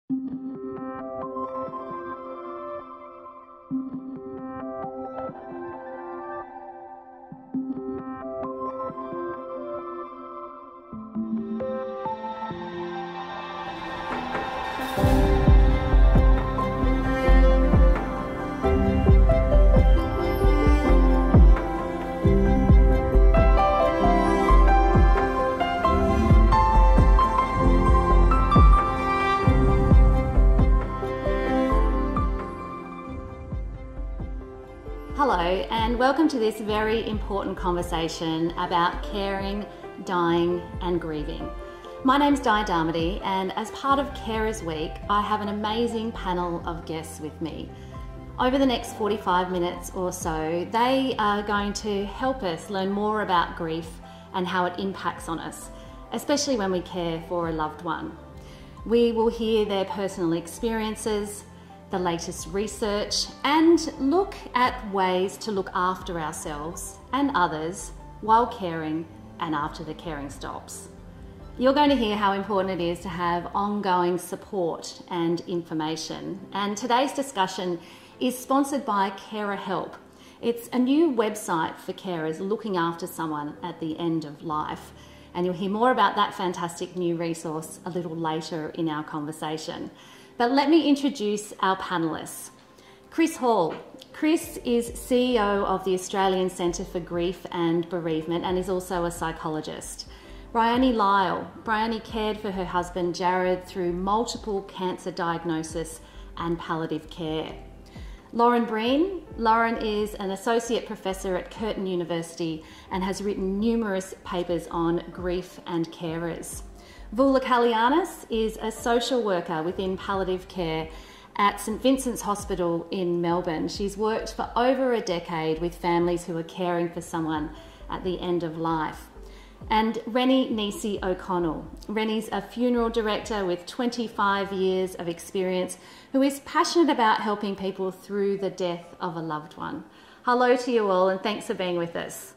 Hello, and welcome to this very important conversation about caring, dying and grieving. My name's Darmody, and as part of Carers Week, I have an amazing panel of guests with me. Over the next 45 minutes or so, they are going to help us learn more about grief and how it impacts on us, especially when we care for a loved one. We will hear their personal experiences, the latest research, and look at ways to look after ourselves and others while caring and after the caring stops. You're going to hear how important it is to have ongoing support and information. And today's discussion is sponsored by CarerHelp. It's a new website for carers looking after someone at the end of life. And you'll hear more about that fantastic new resource a little later in our conversation. But let me introduce our panellists. Chris Hall. Chris is CEO of the Australian Centre for Grief and Bereavement and is also a psychologist. Bryony Lyle. Bryony cared for her husband Jared through multiple cancer diagnosis and palliative care. Lauren Breen. Lauren is an associate professor at Curtin University and has written numerous papers on grief and carers. Vula Kallianis is a social worker within palliative care at St Vincent's Hospital in Melbourne. She's worked for over a decade with families who are caring for someone at the end of life. And Rennie Nisi O'Connell. Rennie's a funeral director with 25 years of experience who is passionate about helping people through the death of a loved one. Hello to you all and thanks for being with us.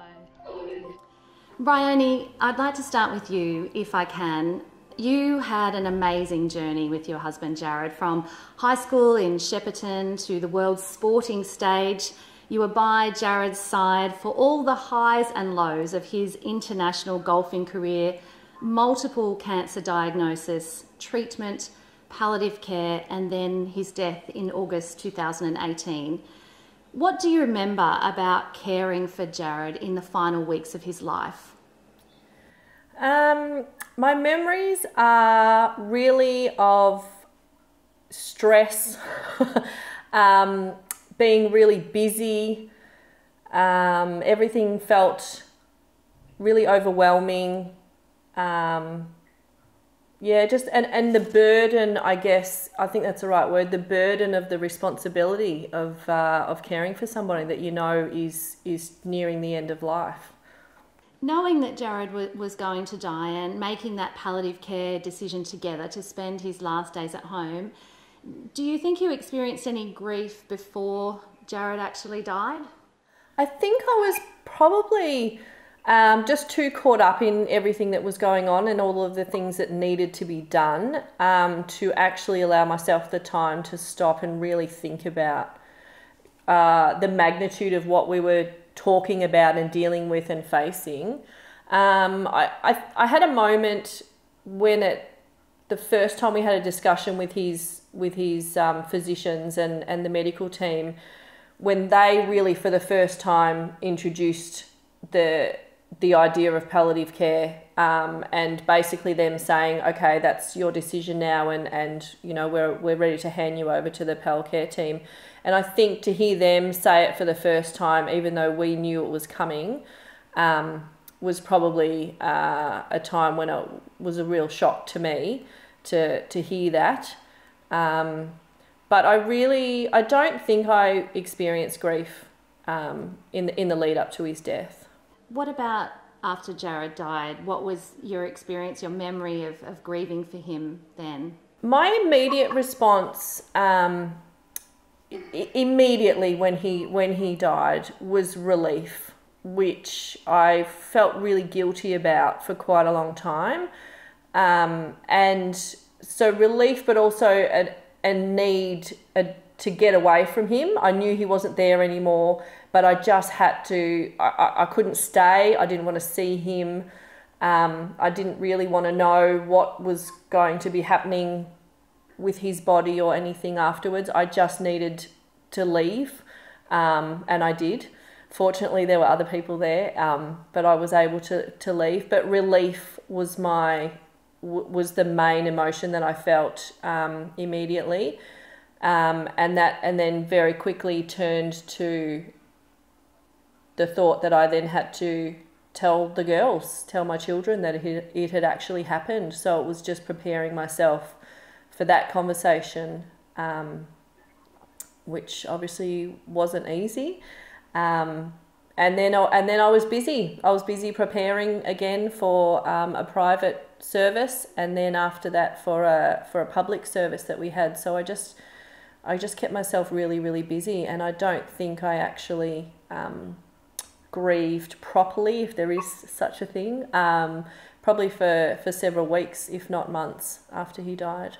Bryony, I'd like to start with you, if I can. You had an amazing journey with your husband, Jared, from high school in Shepparton to the world's sporting stage. You were by Jared's side for all the highs and lows of his international golfing career, multiple cancer diagnosis, treatment, palliative care, and then his death in August 2018. What do you remember about caring for Jared in the final weeks of his life? My memories are really of stress, being really busy. Everything felt really overwhelming. And the burden, I guess, I think that's the right word, the burden of the responsibility of caring for somebody that you know is nearing the end of life. Knowing that Jared was going to die and making that palliative care decision together to spend his last days at home, do you think you experienced any grief before Jared actually died? I think I was probably just too caught up in everything that was going on and all of the things that needed to be done to actually allow myself the time to stop and really think about the magnitude of what we were talking about and dealing with and facing. I had a moment when the first time we had a discussion with his physicians and the medical team, when they really for the first time introduced the idea of palliative care, and basically them saying, okay, that's your decision now, and you know we're ready to hand you over to the pal care team. And I think to hear them say it for the first time, even though we knew it was coming, was probably a time when it was a real shock to me to hear that. But I don't think I experienced grief in the lead up to his death. What about after Jared died? What was your experience, your memory of grieving for him then? My immediate response immediately when he died was relief, which I felt really guilty about for quite a long time. And so relief, but also a need to get away from him. I knew he wasn't there anymore, but I just had to, I couldn't stay. I didn't want to see him. I didn't really want to know what was going to be happening with his body or anything afterwards. I just needed to leave, and I did. Fortunately, there were other people there, but I was able to leave. But relief was the main emotion that I felt immediately, and then very quickly turned to the thought that I then had to tell my children that it had actually happened. So it was just preparing myself for that conversation, which obviously wasn't easy. And then I was busy. I was busy preparing again for a private service, and then after that for a public service that we had. So I just kept myself really, really busy, and I don't think I actually grieved properly, if there is such a thing, probably for several weeks, if not months, after he died.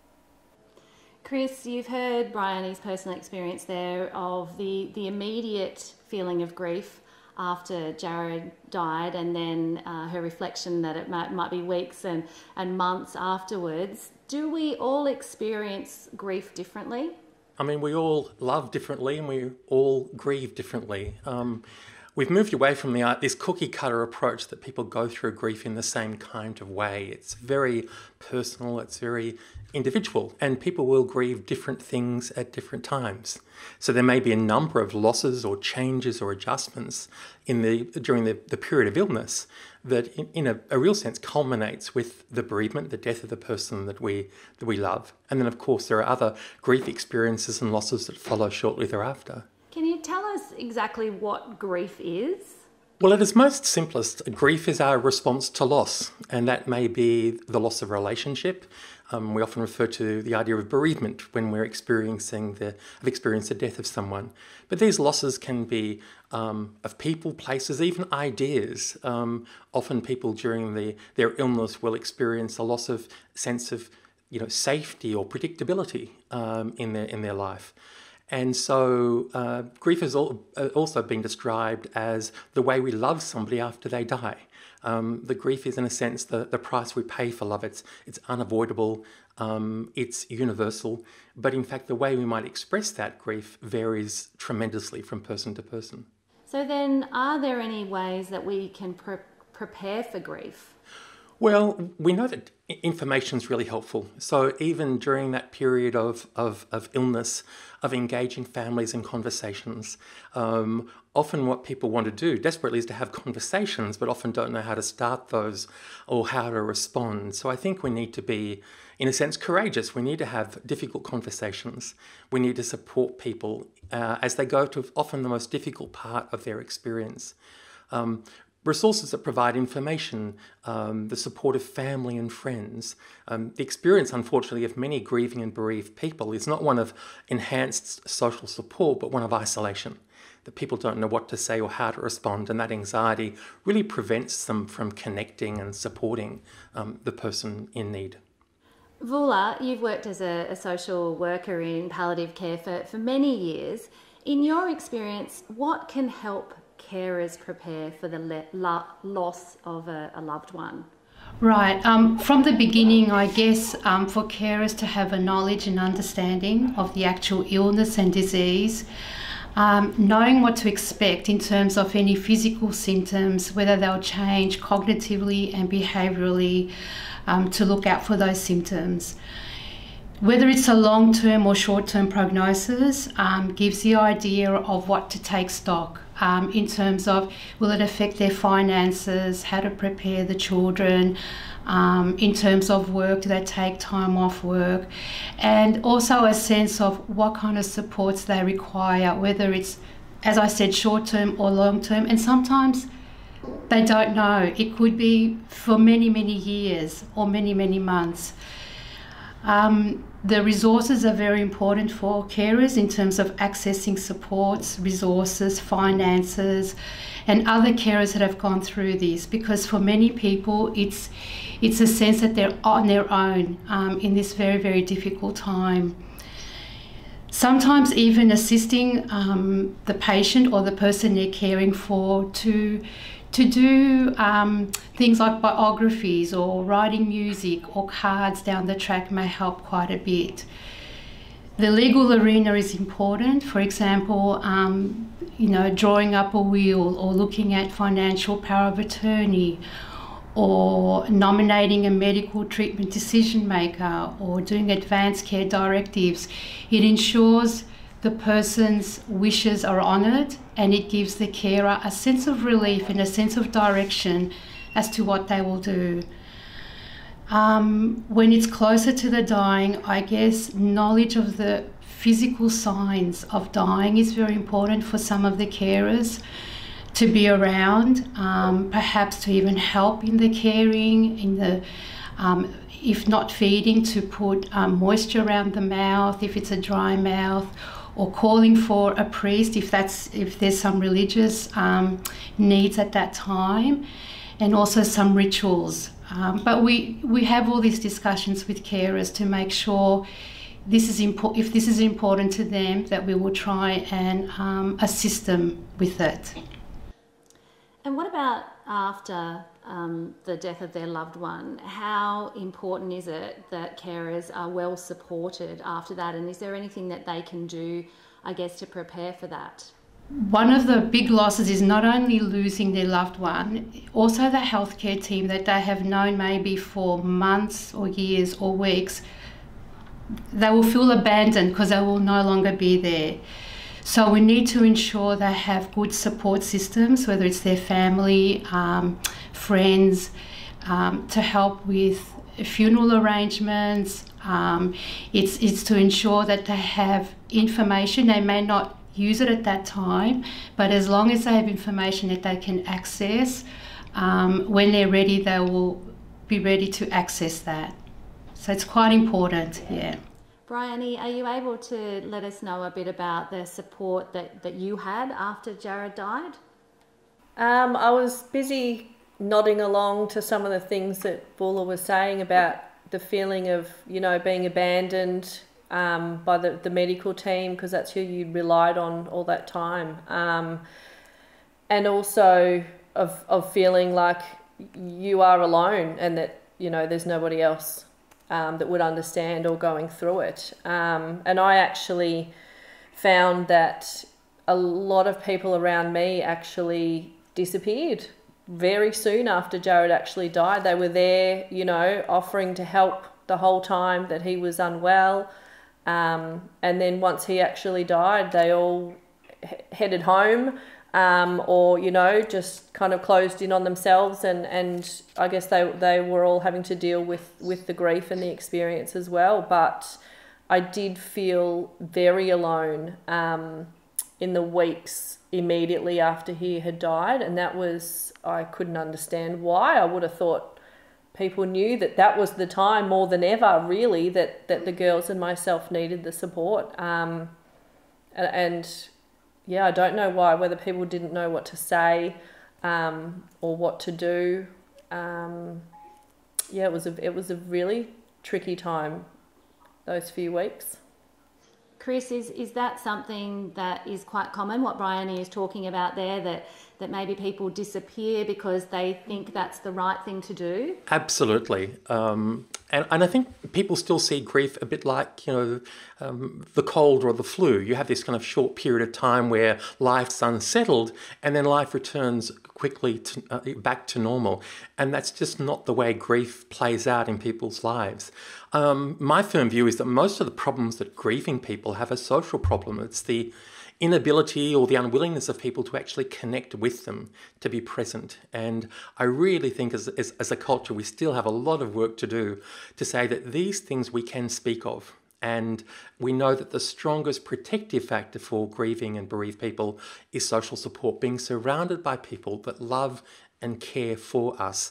Chris, you've heard Bryony's personal experience there of the immediate feeling of grief after Jared died, and then her reflection that it might be weeks and months afterwards. Do we all experience grief differently? I mean, we all love differently and we all grieve differently. We've moved away from this cookie-cutter approach that people go through grief in the same kind of way. It's very personal, it's very individual, and people will grieve different things at different times. So there may be a number of losses or changes or adjustments during the period of illness that in a real sense culminates with the bereavement, the death of the person that we love. And then of course there are other grief experiences and losses that follow shortly thereafter. Can you tell us exactly what grief is? Well, at its most simplest, grief is our response to loss, and that may be the loss of a relationship. We often refer to the idea of bereavement when we're experiencing the death of someone. But these losses can be of people, places, even ideas. Often people during their illness will experience a loss of sense of safety or predictability in their life. And so grief has also been described as the way we love somebody after they die. The grief is, in a sense, the price we pay for love. It's unavoidable, it's universal, but in fact the way we might express that grief varies tremendously from person to person. So then, are there any ways that we can prepare for grief? Well, we know that information is really helpful. So even during that period of illness, of engaging families in conversations, often what people want to do desperately is to have conversations, but often don't know how to start those or how to respond. So I think we need to be, in a sense, courageous. We need to have difficult conversations. We need to support people as they go to often the most difficult part of their experience. Resources that provide information, the support of family and friends. The experience, unfortunately, of many grieving and bereaved people is not one of enhanced social support, but one of isolation. That people don't know what to say or how to respond, and that anxiety really prevents them from connecting and supporting the person in need. Vula, you've worked as a social worker in palliative care for many years. In your experience, what can help carers prepare for the loss of a loved one? Right. From the beginning, I guess, for carers to have a knowledge and understanding of the actual illness and disease, knowing what to expect in terms of any physical symptoms, whether they'll change cognitively and behaviourally, to look out for those symptoms. Whether it's a long-term or short-term prognosis, gives the idea of what to take stock in terms of will it affect their finances, how to prepare the children, in terms of work, do they take time off work, and also a sense of what kind of supports they require, whether it's, as I said, short-term or long-term, and sometimes they don't know. It could be for many, many years or many, many months. The resources are very important for carers in terms of accessing supports, resources, finances, and other carers that have gone through this, because for many people it's a sense that they're on their own in this very, very difficult time. Sometimes even assisting the patient or the person they're caring for to do things like biographies or writing music or cards down the track may help quite a bit. The legal arena is important. For example, drawing up a will or looking at financial power of attorney, or nominating a medical treatment decision maker, or doing advanced care directives. It ensures the person's wishes are honoured, and it gives the carer a sense of relief and a sense of direction as to what they will do. When it's closer to the dying, I guess knowledge of the physical signs of dying is very important for some of the carers to be around, perhaps to even help in the caring, in the if not feeding, to put moisture around the mouth if it's a dry mouth, or calling for a priest if there's some religious needs at that time, and also some rituals. But we have all these discussions with carers to make sure if this is important to them, that we will try and assist them with it. And what about after the death of their loved one? How important is it that carers are well supported after that? And is there anything that they can do, I guess, to prepare for that? One of the big losses is not only losing their loved one, also the healthcare team that they have known maybe for months or years or weeks. They will feel abandoned because they will no longer be there. So we need to ensure they have good support systems, whether it's their family, friends, to help with funeral arrangements. It's to ensure that they have information. They may not use it at that time, but as long as they have information that they can access, when they're ready, they will be ready to access that. So it's quite important, yeah. Bryony, are you able to let us know a bit about the support that you had after Jared died? I was busy nodding along to some of the things that Bula was saying about the feeling of, being abandoned by the medical team, because that's who you relied on all that time. And also of feeling like you are alone and that, there's nobody else that would understand or going through it. And I actually found that a lot of people around me actually disappeared very soon after Jared actually died. They were there, offering to help the whole time that he was unwell. And then once he actually died, they all headed home, or, just kind of closed in on themselves. And I guess they were all having to deal with the grief and the experience as well. But I did feel very alone in the weeks immediately after he had died. And I couldn't understand why. I would have thought people knew that was the time more than ever, really, that the girls and myself needed the support. Yeah, I don't know why, whether people didn't know what to say or what to do. It was a really tricky time, those few weeks. Chris, is that something that is quite common, what Bryony is talking about there, that maybe people disappear because they think that's the right thing to do? Absolutely. And I think people still see grief a bit like, the cold or the flu. You have this kind of short period of time where life's unsettled and then life returns quickly back to normal. And that's just not the way grief plays out in people's lives. My firm view is that most of the problems that grieving people have are social problem. It's the inability or the unwillingness of people to actually connect with them, to be present. And I really think as a culture, we still have a lot of work to do to say that these things we can speak of. And we know that the strongest protective factor for grieving and bereaved people is social support, being surrounded by people that love and care for us.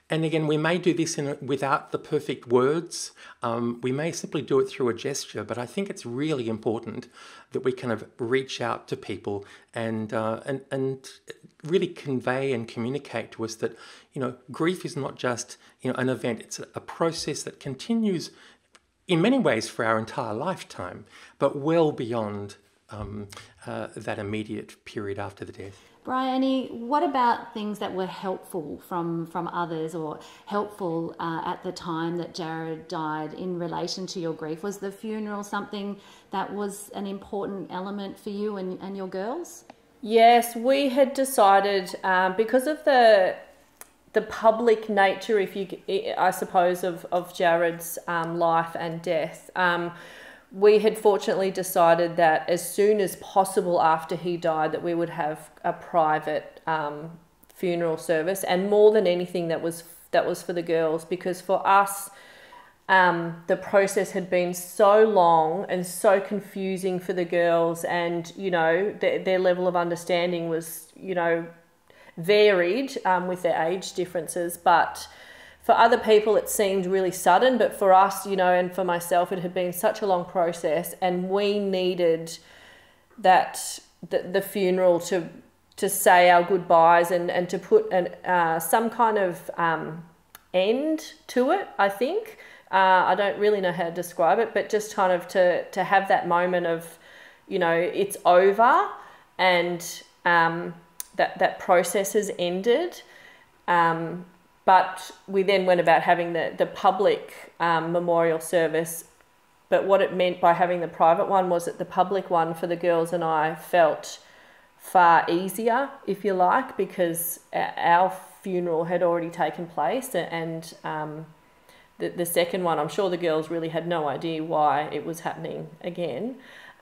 And again, we may do this without the perfect words. We may simply do it through a gesture, but I think it's really important that we kind of reach out to people and really convey and communicate to us that, grief is not just, an event. It's a process that continues in many ways for our entire lifetime, but well beyond that immediate period after the death. Bryony, what about things that were helpful from others or helpful at the time that Jared died in relation to your grief? Was the funeral something that was an important element for you and your girls? Yes, we had decided because of the public nature, I suppose, of Jared's life and death. We had fortunately decided that as soon as possible after he died that we would have a private funeral service, and more than anything that was for the girls, because for us the process had been so long and so confusing for the girls, and their level of understanding was varied with their age differences, but for other people it seemed really sudden, but for us, and for myself, it had been such a long process, and we needed the funeral to say our goodbyes and to put some kind of end to it, I think. I don't really know how to describe it, but just kind of to have that moment of, it's over and that process has ended. But we then went about having the public memorial service. But what it meant by having the private one was that the public one for the girls and I felt far easier, if you like, because our funeral had already taken place, and the second one, I'm sure the girls really had no idea why it was happening again.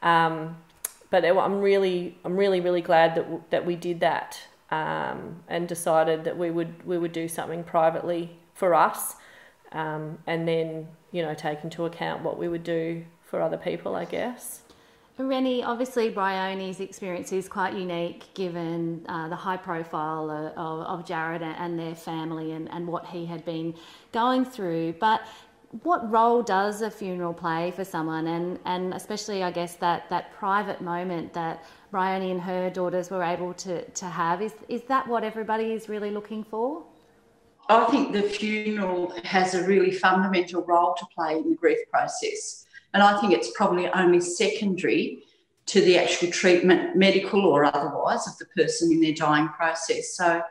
But I'm really glad that we did that. And decided that we would do something privately for us, and then take into account what we would do for other people, I guess. Rennie, obviously Bryony's experience is quite unique given the high profile of Jared and their family and what he had been going through, but what role does a funeral play for someone, and especially I guess that private moment that Bryony and her daughters were able to have, is that what everybody is really looking for? I think the funeral has a really fundamental role to play in the grief process, and I think it's probably only secondary to the actual treatment, medical or otherwise, of the person in their dying process. So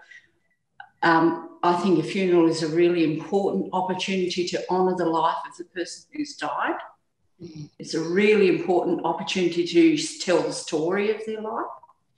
I think a funeral is a really important opportunity to honour the life of the person who's died. It's a really important opportunity to tell the story of their life.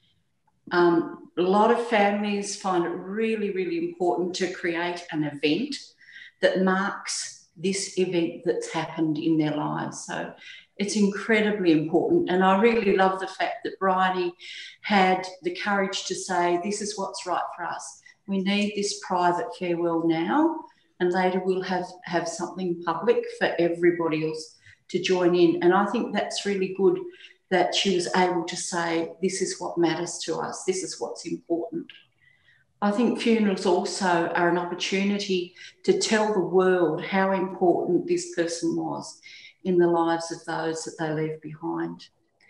A lot of families find it really, really important to create an event that marks this event that's happened in their lives. So it's incredibly important. And I really love the fact that Bryony had the courage to say, this is what's right for us. We need this private farewell now, and later we'll have something public for everybody else to join in. And I think that's really good that she was able to say, this is what matters to us, this is what's important. I think funerals also are an opportunity to tell the world how important this person was in the lives of those that they leave behind.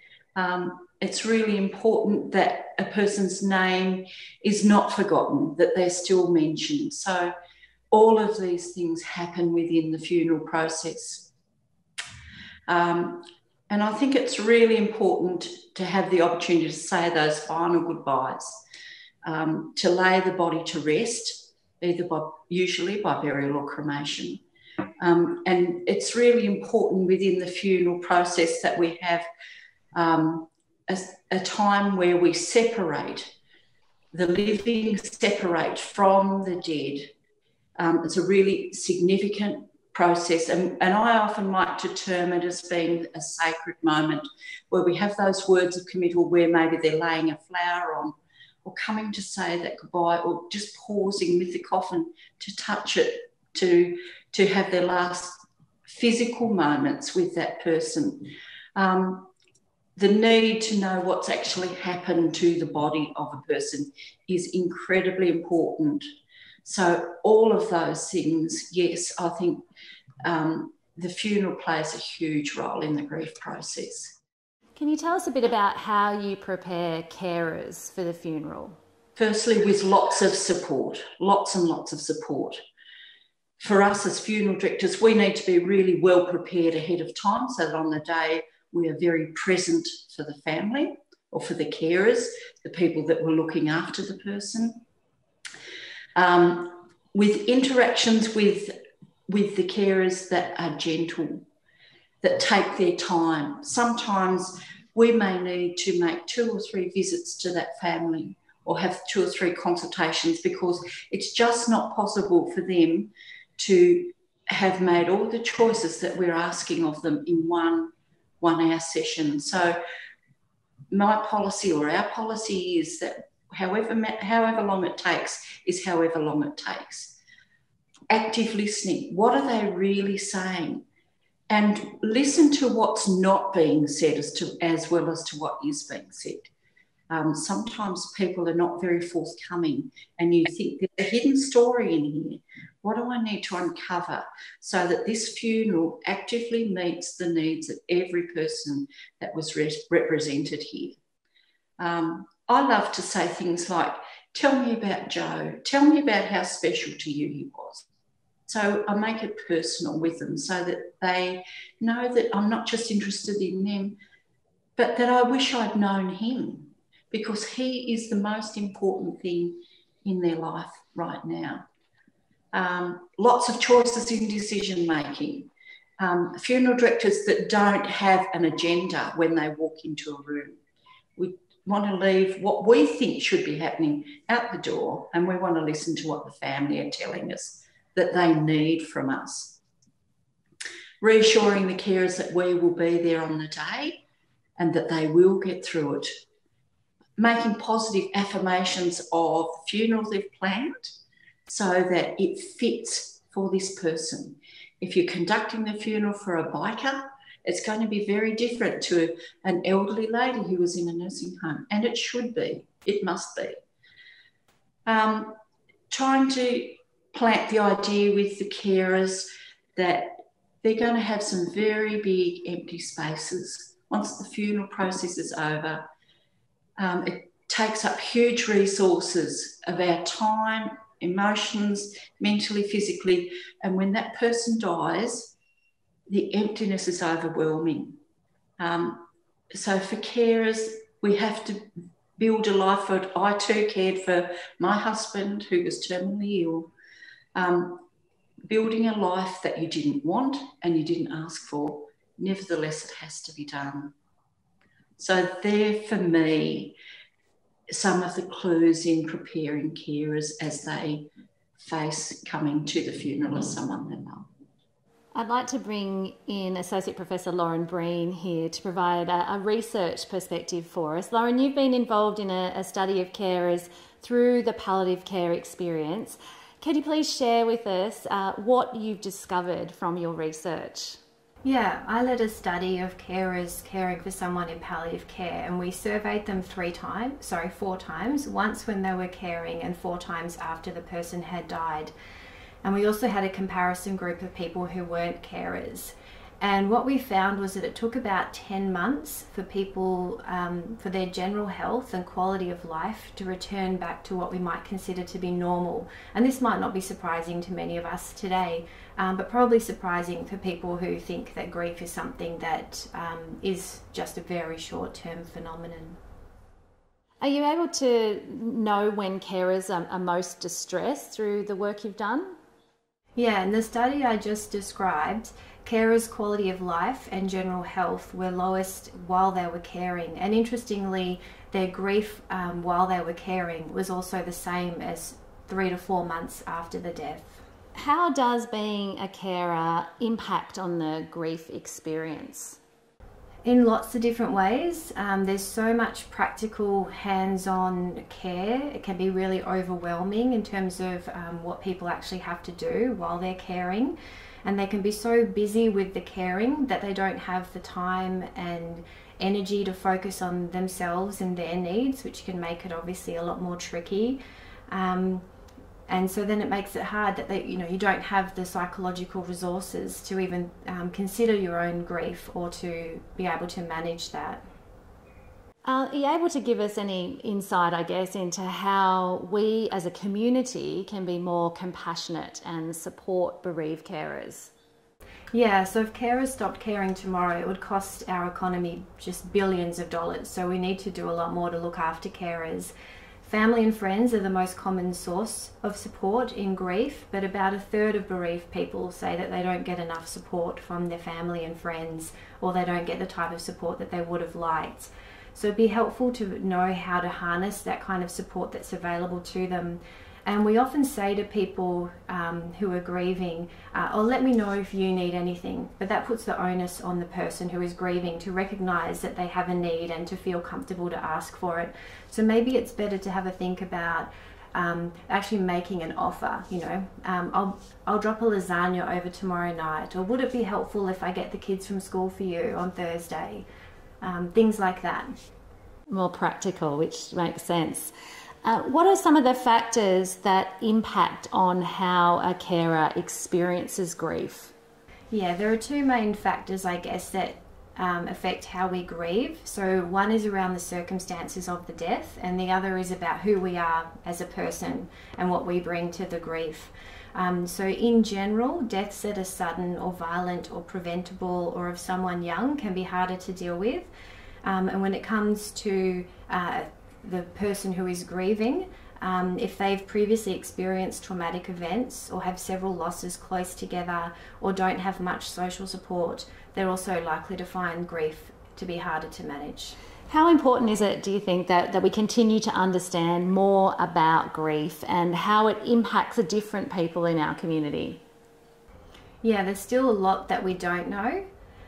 It's really important that a person's name is not forgotten, that they're still mentioned. So all of these things happen within the funeral process. And I think it's really important to have the opportunity to say those final goodbyes, to lay the body to rest, usually by burial or cremation. And it's really important within the funeral process that we have a time where we separate, the living separate from the dead. It's a really significant process, and I often like to term it as being a sacred moment where we have those words of committal where maybe they're laying a flower on or coming to say that goodbye, or just pausing with the coffin to touch it, to have their last physical moments with that person. The need to know what's actually happened to the body of a person is incredibly important So all of those things, yes, I think the funeral plays a huge role in the grief process. Can you tell us a bit about how you prepare carers for the funeral? Firstly, with lots of support, lots and lots of support. For us as funeral directors, we need to be really well prepared ahead of time so that on the day we are very present for the family or for the carers, the people that were looking after the person. With interactions with the carers that are gentle, that take their time. Sometimes we may need to make 2 or 3 visits to that family or have 2 or 3 consultations because it's just not possible for them to have made all the choices that we're asking of them in one hour session. So my policy or our policy is that however long it takes is however long it takes. Active listening. What are they really saying? And listen to what's not being said as well as to what is being said. Sometimes people are not very forthcoming and you think there's a hidden story in here. What do I need to uncover so that this funeral actively meets the needs of every person that was represented here? I love to say things like, tell me about Joe, tell me about how special to you he was. So I make it personal with them so that they know that I'm not just interested in them, but that I wish I'd known him because he is the most important thing in their life right now. Lots of choices in decision making. Funeral directors that don't have an agenda when they walk into a room. We want to leave what we think should be happening out the door and we want to listen to what the family are telling us that they need from us. Reassuring the carers that we will be there on the day and that they will get through it. Making positive affirmations of the funeral they've planned so that it fits for this person. If you're conducting the funeral for a biker, it's going to be very different to an elderly lady who was in a nursing home, and it should be, it must be. Trying to plant the idea with the carers that they're going to have some very big empty spaces. Once the funeral process is over, it takes up huge resources of our time, emotions, mentally, physically, and when that person dies, the emptiness is overwhelming. So for carers, we have to build a life. I too cared for my husband who was terminally ill. Building a life that you didn't want and you didn't ask for, nevertheless, it has to be done. So they're, for me, some of the clues in preparing carers as they face coming to the funeral of someone they love. I'd like to bring in Associate Professor Lauren Breen here to provide a research perspective for us. Lauren, you've been involved in a study of carers through the palliative care experience. Can you please share with us what you've discovered from your research? Yeah, I led a study of carers caring for someone in palliative care, and we surveyed them 4 times, once when they were caring and 4 times after the person had died. And we also had a comparison group of people who weren't carers. And what we found was that it took about 10 months for people, for their general health and quality of life to return back to what we might consider to be normal. And this might not be surprising to many of us today, but probably surprising for people who think that grief is something that is just a very short-term phenomenon. Are you able to know when carers are most distressed through the work you've done? Yeah, in the study I just described, carers' quality of life and general health were lowest while they were caring. And interestingly, their grief while they were caring was also the same as 3 to 4 months after the death. How does being a carer impact on the grief experience? In lots of different ways. There's so much practical hands-on care. It can be really overwhelming in terms of what people actually have to do while they're caring. And they can be so busy with the caring that they don't have the time and energy to focus on themselves and their needs, which can make it obviously a lot more tricky. And And so then it makes it hard that you don't have the psychological resources to even consider your own grief or to be able to manage that. Are you able to give us any insight, I guess, into how we as a community can be more compassionate and support bereaved carers? Yeah, so if carers stopped caring tomorrow, it would cost our economy just billions of dollars. So we need to do a lot more to look after carers. Family and friends are the most common source of support in grief, but about a third of bereaved people say that they don't get enough support from their family and friends, or they don't get the type of support that they would have liked. So it'd be helpful to know how to harness that kind of support that's available to them. And we often say to people who are grieving, oh, let me know if you need anything. But that puts the onus on the person who is grieving to recognise that they have a need and to feel comfortable to ask for it. So maybe it's better to have a think about actually making an offer. I'll drop a lasagna over tomorrow night. Or would it be helpful if I get the kids from school for you on Thursday? Things like that. More practical, which makes sense. What are some of the factors that impact on how a carer experiences grief? Yeah, there are two main factors, I guess, that affect how we grieve. So one is around the circumstances of the death, and the other is about who we are as a person and what we bring to the grief. So in general, deaths that are sudden or violent or preventable or of someone young can be harder to deal with. And when it comes to the person who is grieving, if they've previously experienced traumatic events or have several losses close together or don't have much social support, they're also likely to find grief to be harder to manage. How important is it, do you think, that we continue to understand more about grief and how it impacts the different people in our community? Yeah, there's still a lot that we don't know.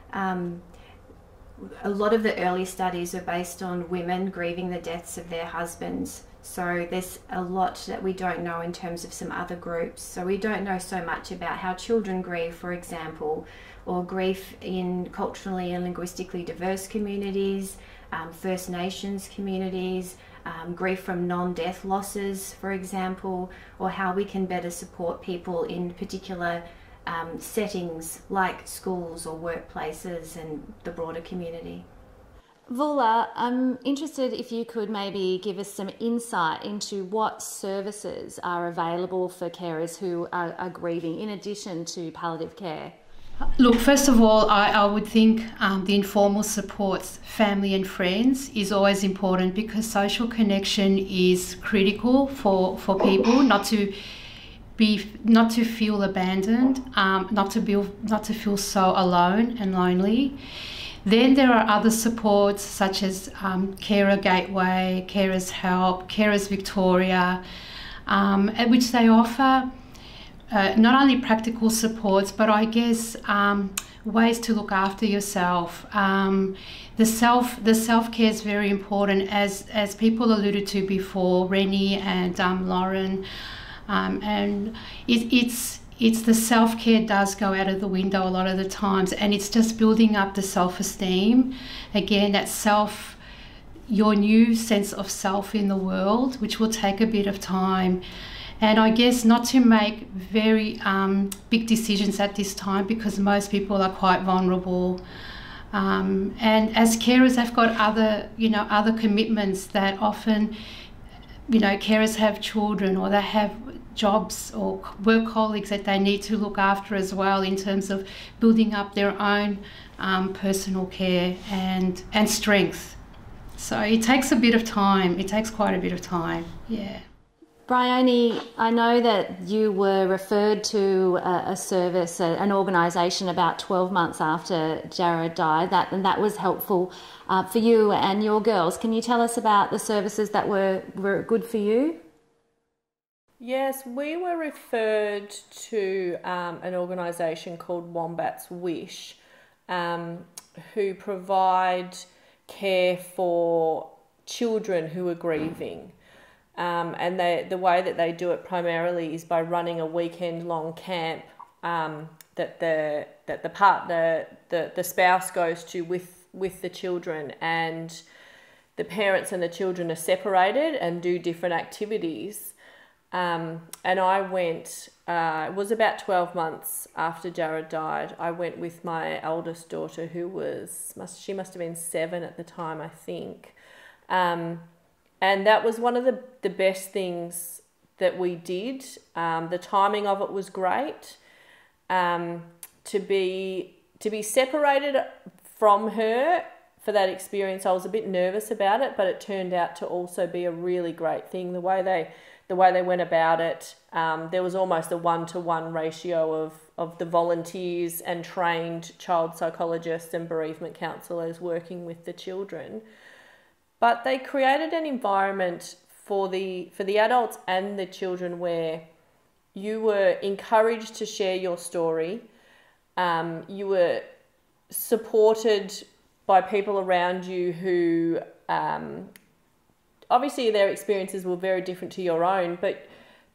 A lot of the early studies are based on women grieving the deaths of their husbands. So there's a lot that we don't know in terms of some other groups. So we don't know so much about how children grieve, for example, or grief in culturally and linguistically diverse communities, First Nations communities, grief from non-death losses, for example, or how we can better support people in particular settings like schools or workplaces and the broader community. Vula, I'm interested if you could maybe give us some insight into what services are available for carers who are grieving in addition to palliative care. Look, first of all, I would think the informal supports, family and friends, is always important because social connection is critical for people not to feel abandoned, not to feel so alone and lonely. Then there are other supports such as Carer Gateway, CarerHelp, Carers Victoria, at which they offer not only practical supports, but I guess ways to look after yourself. The self-care is very important, as people alluded to before, Rennie and Lauren, and it's the self-care does go out of the window a lot of the times, and it's just building up the self-esteem. Again, that your new sense of self in the world, which will take a bit of time. And I guess not to make very big decisions at this time because most people are quite vulnerable. And as carers, they've got other commitments that often, carers have children or they have jobs or work colleagues that they need to look after as well in terms of building up their own personal care and strength. So it takes a bit of time. It takes quite a bit of time, yeah. Bryony, I know that you were referred to a service, an organisation about 12 months after Jared died, and that was helpful for you and your girls. Can you tell us about the services that were good for you? Yes, we were referred to an organisation called Wombat's Wish, who provide care for children who are grieving. And the way that they do it primarily is by running a weekend-long camp that the partner, the spouse goes to with the children, and the parents and the children are separated and do different activities. And I went, it was about 12 months after Jared died. I went with my eldest daughter, who she must have been 7 at the time, I think. And that was one of the best things that we did. The timing of it was great. To be separated from her for that experience, I was a bit nervous about it, but it turned out to also be a really great thing. The way they went about it, there was almost a 1-to-1 ratio of the volunteers and trained child psychologists and bereavement counsellors working with the children. But they created an environment for the adults and the children where you were encouraged to share your story. You were supported by people around you who obviously their experiences were very different to your own, but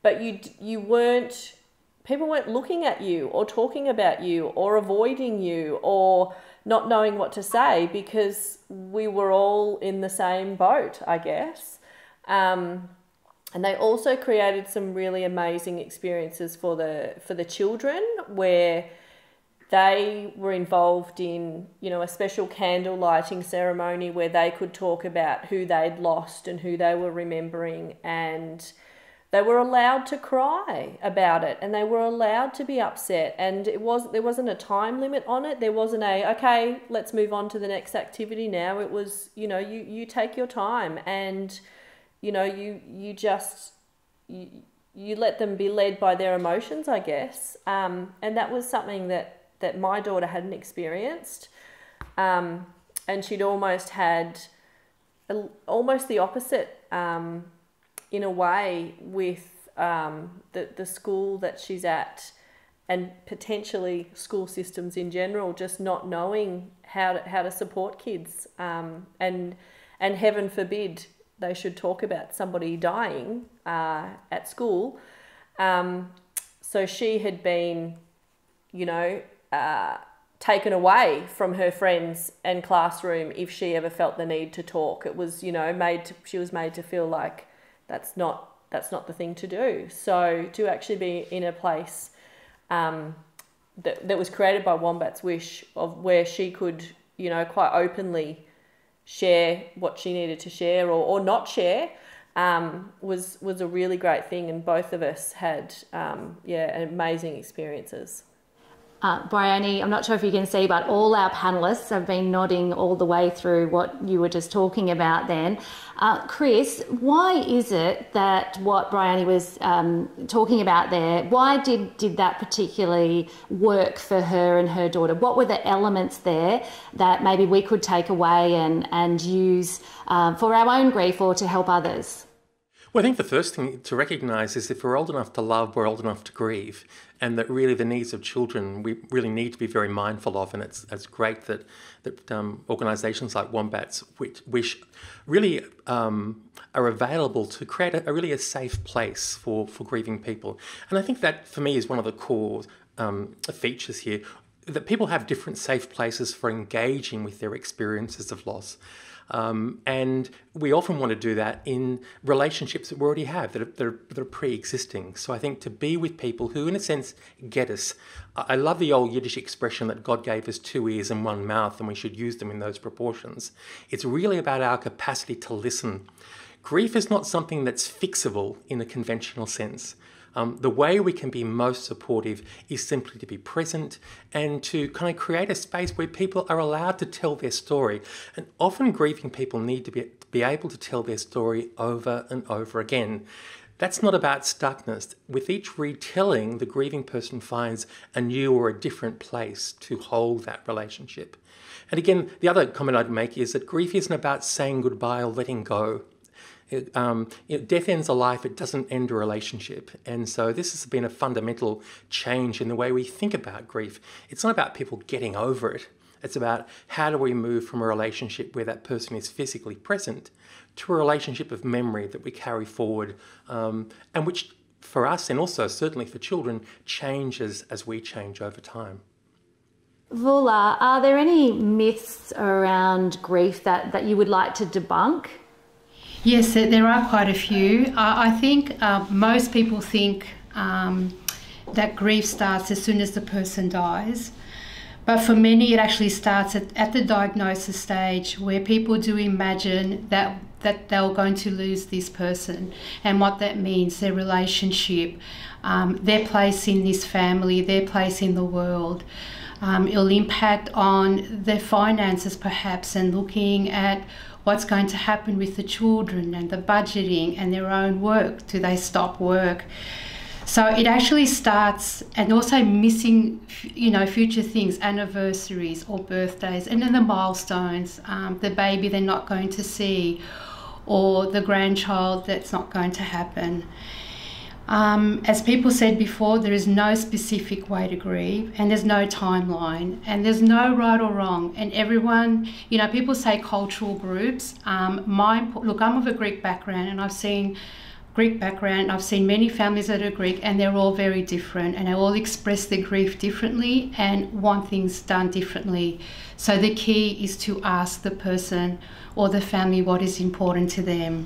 people weren't looking at you or talking about you or avoiding you or not knowing what to say, because we were all in the same boat, I guess. And they also created some really amazing experiences for the children, where they were involved in, a special candle lighting ceremony where they could talk about who they'd lost and who they were remembering, and they were allowed to cry about it, and they were allowed to be upset, and there wasn't a time limit on it. There wasn't okay, let's move on to the next activity now. It was, you take your time, and you let them be led by their emotions, I guess. And that was something that my daughter hadn't experienced. And she'd almost had almost the opposite, in a way, with the school that she's at, and potentially school systems in general, just not knowing how to support kids. And heaven forbid they should talk about somebody dying at school. So she had been, taken away from her friends and classroom if she ever felt the need to talk. It was, she was made to feel like that's not the thing to do. So to actually be in a place that was created by Wombat's Wish, of where she could, quite openly share what she needed to share or not share, was a really great thing. And both of us had, amazing experiences. Bryony, I'm not sure if you can see, but all our panellists have been nodding all the way through what you were just talking about then. Chris, why is it that what Bryony was talking about there, why did that particularly work for her and her daughter? What were the elements there that maybe we could take away and use for our own grief or to help others? Well, I think the first thing to recognise is if we're old enough to love, we're old enough to grieve, and that really the needs of children we really need to be very mindful of. And it's great that organisations like Wombat's Wish really are available to create a safe place for grieving people. And I think that for me is one of the core features here, that people have different safe places for engaging with their experiences of loss. And we often want to do that in relationships that we already have, that are pre-existing. So I think to be with people who, in a sense, get us. I love the old Yiddish expression that God gave us 2 ears and 1 mouth, and we should use them in those proportions. It's really about our capacity to listen. Grief is not something that's fixable in a conventional sense. The way we can be most supportive is simply to be present and to kind of create a space where people are allowed to tell their story. And often grieving people need to be able to tell their story over and over again. That's not about stuckness. With each retelling, the grieving person finds a new or a different place to hold that relationship. And again, the other comment I'd make is that grief isn't about saying goodbye or letting go. Death ends a life, it doesn't end a relationship. And so this has been a fundamental change in the way we think about grief. It's not about people getting over it. It's about how do we move from a relationship where that person is physically present to a relationship of memory that we carry forward, and which for us, and also certainly for children, changes as we change over time. Vula, are there any myths around grief that you would like to debunk? Yes, there are quite a few. I think most people think that grief starts as soon as the person dies. But for many, it actually starts at the diagnosis stage, where people do imagine that they're going to lose this person, and what that means, their relationship, their place in this family, their place in the world. It'll impact on their finances perhaps, and looking at what's going to happen with the children and the budgeting and their own work. Do they stop work? So it actually starts, and also missing, future things, anniversaries or birthdays, and then the milestones, the baby they're not going to see, or the grandchild that's not going to happen. As people said before, there is no specific way to grieve, and there's no timeline, and there's no right or wrong. And everyone, people say cultural groups. Look, I'm of a Greek background, and I've seen many families that are Greek, and they're all very different, and they all express their grief differently and want things done differently. So the key is to ask the person or the family what is important to them.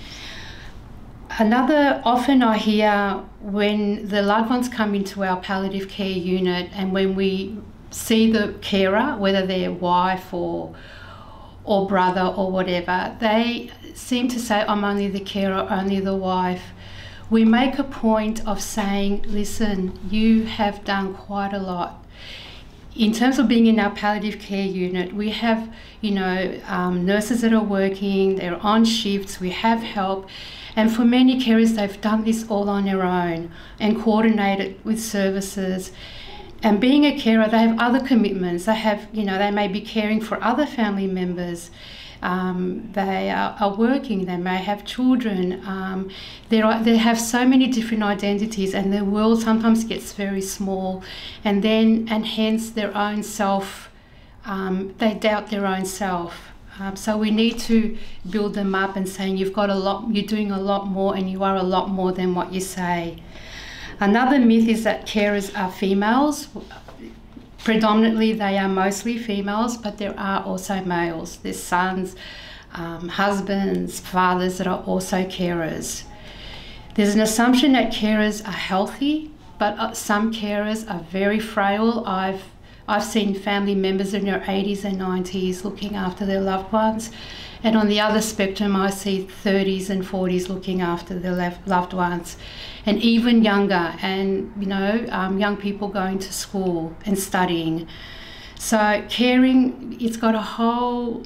Often I hear when the loved ones come into our palliative care unit, and when we see the carer, whether they're wife or brother or whatever, they seem to say, I'm only the carer, only the wife. We make a point of saying, listen, you have done quite a lot. In terms of being in our palliative care unit, we have, nurses that are working, they're on shifts, we have help. And for many carers, they've done this all on their own and coordinated with services. And being a carer, they have other commitments. They have, they may be caring for other family members. They are working. They may have children. They have so many different identities, and their world sometimes gets very small. And hence their own self, they doubt their own self. So we need to build them up and saying, you're doing a lot more, and you are a lot more than what you say. Another myth is that carers are females. Predominantly, they are mostly females, but there are also males. There's sons, husbands, fathers that are also carers. There's an assumption that carers are healthy, but some carers are very frail. I've seen family members in their 80s and 90s looking after their loved ones. And on the other spectrum, I see 30s and 40s looking after their loved ones. And even younger, and young people going to school and studying. So caring, it's got a whole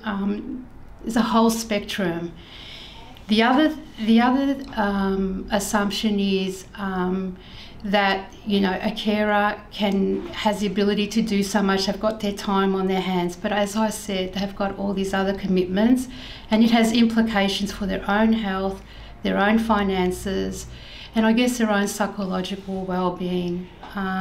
spectrum. The other assumption is that a carer has the ability to do so much. They've got their time on their hands, but as I said, they've got all these other commitments, and it has implications for their own health, their own finances, and I guess their own psychological well-being.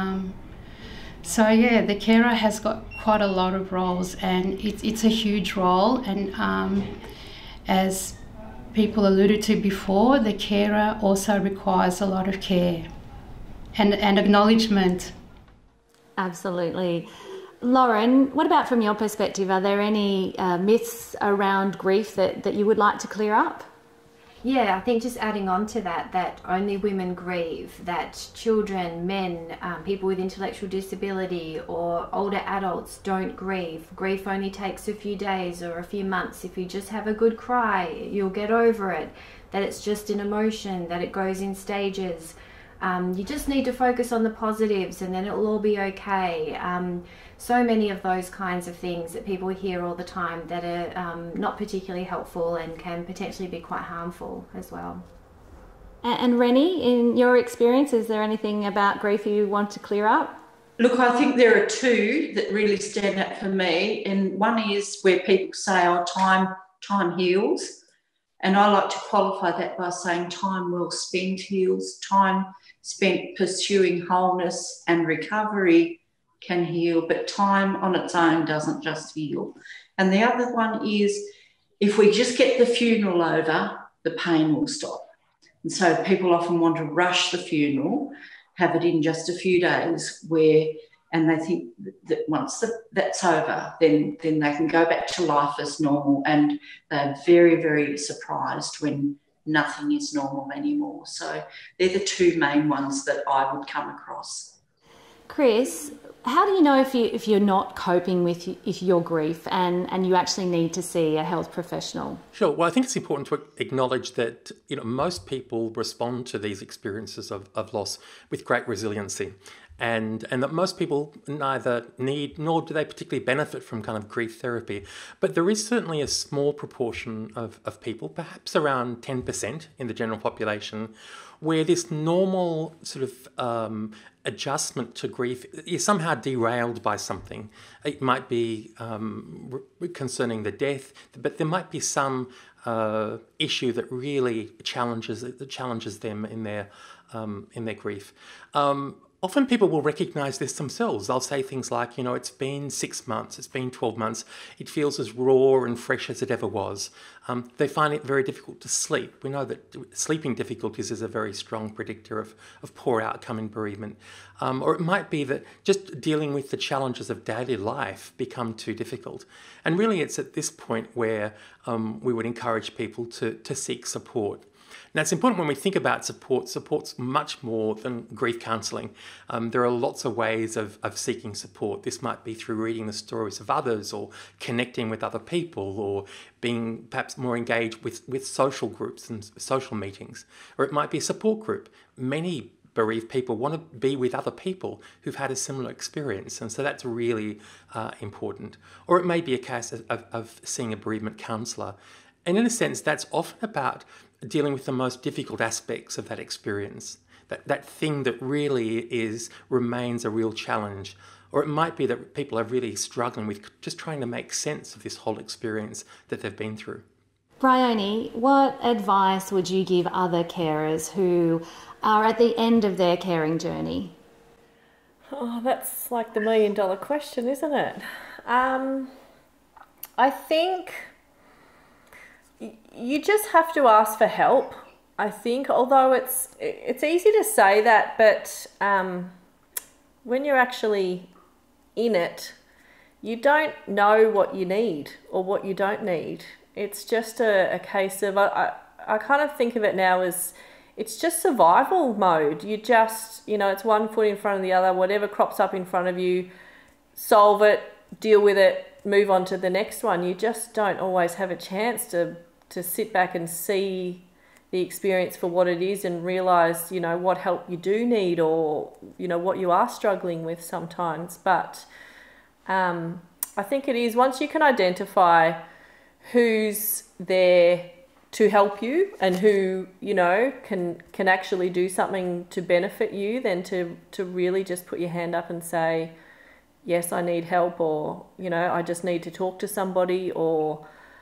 The carer has got quite a lot of roles, and it's a huge role. And as people alluded to before, the carer also requires a lot of care and acknowledgement. Absolutely. Lauren, what about from your perspective? Are there any myths around grief that you would like to clear up? Yeah, I think just adding on to that only women grieve, that children, men, people with intellectual disability or older adults don't grieve. Grief only takes a few days or a few months. If you just have a good cry, you'll get over it. That it's just an emotion, that it goes in stages. You just need to focus on the positives, and then it'll all be okay. So many of those kinds of things that people hear all the time that are not particularly helpful and can potentially be quite harmful as well. And Rennie, in your experience, is there anything about grief you want to clear up? Look, I think there are two that really stand out for me, and one is where people say, oh, time heals. And I like to qualify that by saying time well spent heals. Time spent pursuing wholeness and recovery can heal, but time on its own doesn't just heal. And the other one is, if we just get the funeral over, the pain will stop. And so people often want to rush the funeral, have it in just a few days, where and they think that once that's over, then they can go back to life as normal, and they're very, very surprised when nothing is normal anymore. So they're the two main ones that I would come across. Chris, how do you know if you're not coping with your grief and you actually need to see a health professional? Sure. Well, I think it's important to acknowledge that most people respond to these experiences of loss with great resiliency, and that most people neither need nor do they particularly benefit from kind of grief therapy. But there is certainly a small proportion of people, perhaps around 10% in the general population, where this normal sort of adjustment to grief is somehow derailed by something. It might be concerning the death, but there might be some issue that really challenges them in their grief. Often people will recognise this themselves. They'll say things like, it's been 6 months, it's been 12 months, it feels as raw and fresh as it ever was. They find it very difficult to sleep. We know that sleeping difficulties is a very strong predictor of poor outcome in bereavement. Or it might be that just dealing with the challenges of daily life become too difficult. And really it's at this point where we would encourage people to seek support. Now, it's important when we think about support. Support's much more than grief counselling. There are lots of ways of seeking support. This might be through reading the stories of others, or connecting with other people, or being perhaps more engaged with social groups and social meetings. Or it might be a support group. Many bereaved people want to be with other people who've had a similar experience, and so that's really important. Or it may be a case of seeing a bereavement counsellor. And in a sense, that's often about dealing with the most difficult aspects of that experience, that thing that really remains a real challenge. Or it might be that people are really struggling with just trying to make sense of this whole experience that they've been through. Bryony, what advice would you give other carers who are at the end of their caring journey? Oh, that's like the $1 million question, isn't it? I think you just have to ask for help, I think, although it's easy to say that, but when you're actually in it, you don't know what you need or what you don't need. It's just a case of, I kind of think of it now as it's just survival mode. You just, it's one foot in front of the other, whatever crops up in front of you, solve it, deal with it, move on to the next one. You just don't always have a chance to sit back and see the experience for what it is and realise, what help you do need, or, what you are struggling with sometimes. But I think it is, once you can identify who's there to help you and who, can actually do something to benefit you, then to really just put your hand up and say, yes, I need help, or, I just need to talk to somebody, or...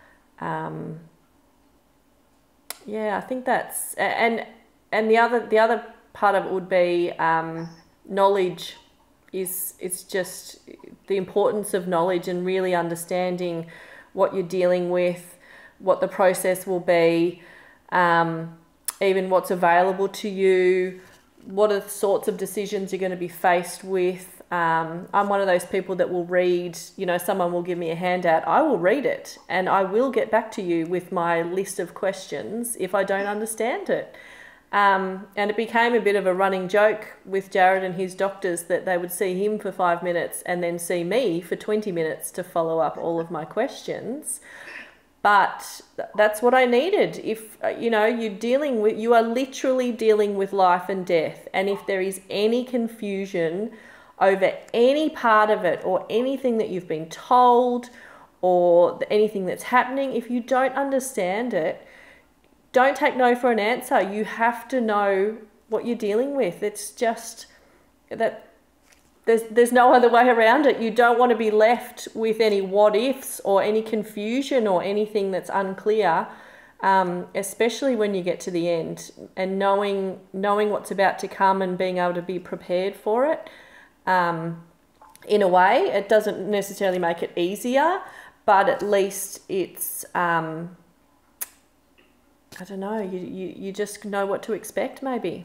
yeah, I think that's, and the other part of it would be knowledge. It's just the importance of knowledge and really understanding what you're dealing with, what the process will be, even what's available to you, what are the sorts of decisions you're going to be faced with. I'm one of those people that will read, someone will give me a handout, I will read it and I will get back to you with my list of questions if I don't understand it. And it became a bit of a running joke with Jared and his doctors that they would see him for 5 minutes and then see me for 20 minutes to follow up all of my questions. But that's what I needed. If, you are literally dealing with life and death. And if there is any confusion over any part of it, or anything that you've been told, or anything that's happening, if you don't understand it, don't take no for an answer. You have to know what you're dealing with. It's just that there's no other way around it. You don't want to be left with any what ifs or any confusion or anything that's unclear, especially when you get to the end, and knowing what's about to come and being able to be prepared for it. In a way, it doesn't necessarily make it easier, but at least it's, I don't know, you just know what to expect maybe.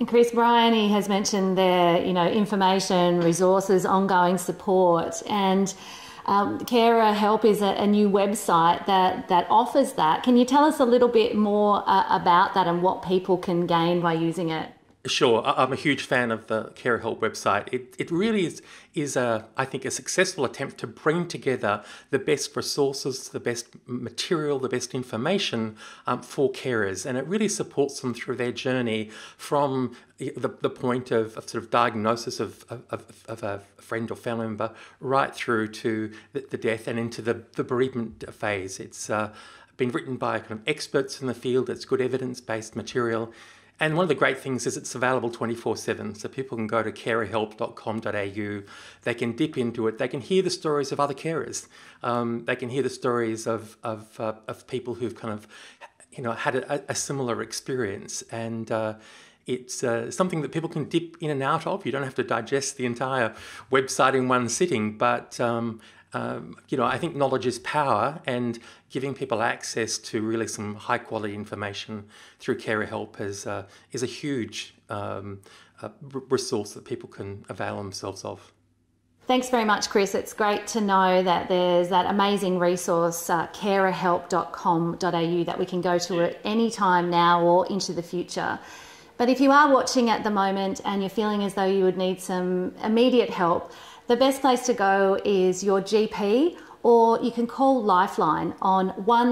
And Chris, Bryony has mentioned there, you know, information, resources, ongoing support, and CarerHelp is a new website that offers that. Can you tell us a little bit more about that and what people can gain by using it? Sure, I'm a huge fan of the CarerHelp website. It really is I think, a successful attempt to bring together the best resources, the best material, the best information for carers, and it really supports them through their journey from the point of sort of diagnosis of a friend or family member right through to the death and into the bereavement phase. It's been written by kind of experts in the field. It's good evidence-based material. And one of the great things is it's available 24/7, so people can go to carerhelp.com.au, they can dip into it, they can hear the stories of other carers, they can hear the stories of people who've kind of, you know, had a similar experience, and it's something that people can dip in and out of. You don't have to digest the entire website in one sitting, but you know, I think knowledge is power, and giving people access to really some high quality information through CarerHelp is a huge resource that people can avail themselves of. Thanks very much, Chris. It's great to know that there's that amazing resource, carerhelp.com.au, that we can go to at any time now or into the future. But if you are watching at the moment and you're feeling as though you would need some immediate help, the best place to go is your GP, or you can call Lifeline on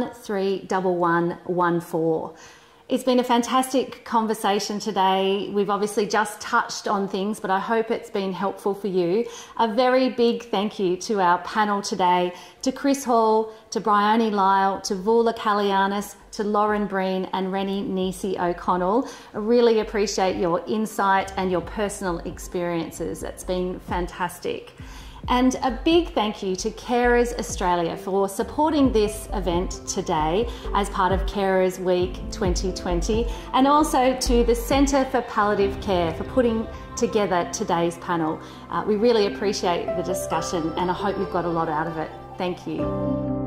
131114. It's been a fantastic conversation today. We've obviously just touched on things, but I hope it's been helpful for you. A very big thank you to our panel today, to Chris Hall, to Bryony Lyle, to Vula Kalianis, to Lauren Breen and Rennie Nisi O'Connell. I really appreciate your insight and your personal experiences. It's been fantastic. And a big thank you to Carers Australia for supporting this event today as part of Carers Week 2020, and also to the Centre for Palliative Care for putting together today's panel. We really appreciate the discussion, and I hope you've got a lot out of it. Thank you.